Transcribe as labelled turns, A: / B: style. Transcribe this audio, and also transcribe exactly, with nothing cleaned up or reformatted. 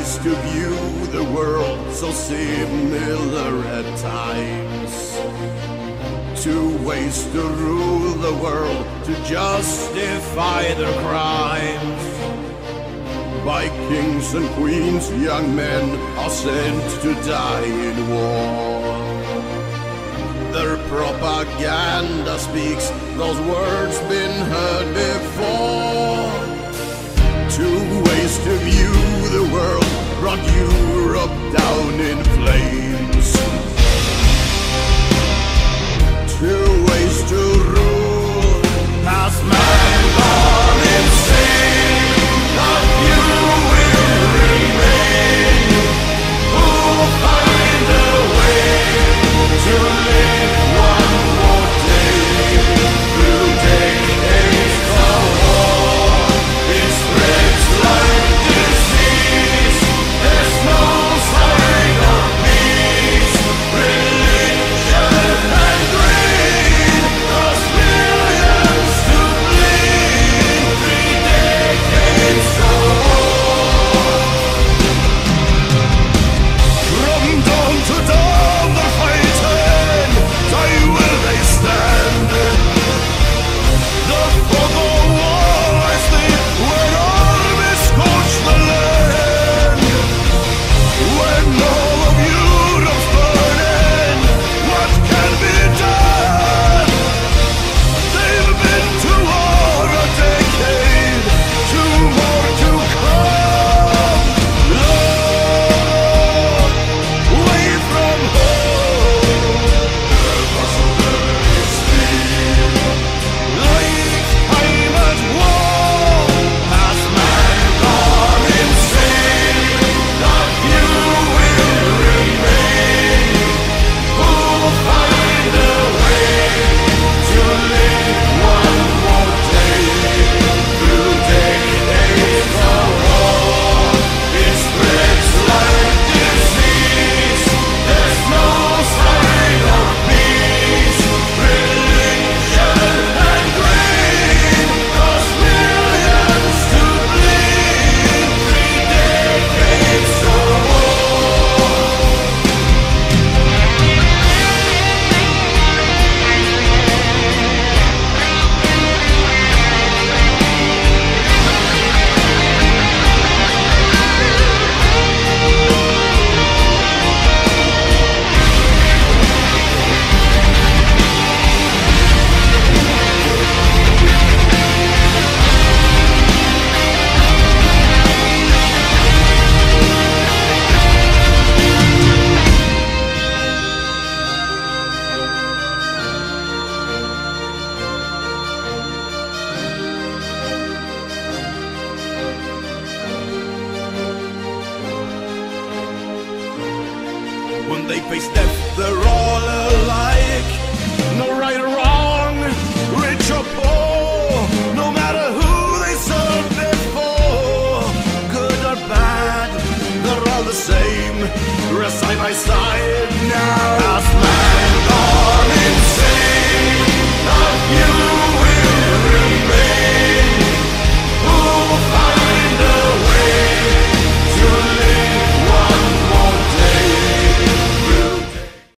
A: ways to view the world, so similar at times. Two ways to rule the world, to justify their crimes. By kings and queens, young men are sent to die in war. Their propaganda speaks those words been heard before. Two ways to view the world brought Europe down in flames. Two ways to rule has man gone insane. A few will remain who will find a way to live one more day. Through decades of war, it spreads like disease. There's no sign of peace, religion and greed, cause millions to bleed. Three decades of war. From dawn to dawn they're fighting, die will they stand. The fog of war lies deep when armies scorch the land. When all of Europe's burning, what can be done? They've been to war a decade, two more to come. Lord, away from home, the possibilities steal. Lifetime at war, has man gone insane? A few will remain who will find a way to live one more day. Through decades of war, it spreads like disease. There's no sign of peace, religion and greed, cause millions to bleed. Three decades of war. When they face death, they're all alike. No right or wrong, rich or poor, no matter who they served before. Good or bad, they're all the same, rest side by side.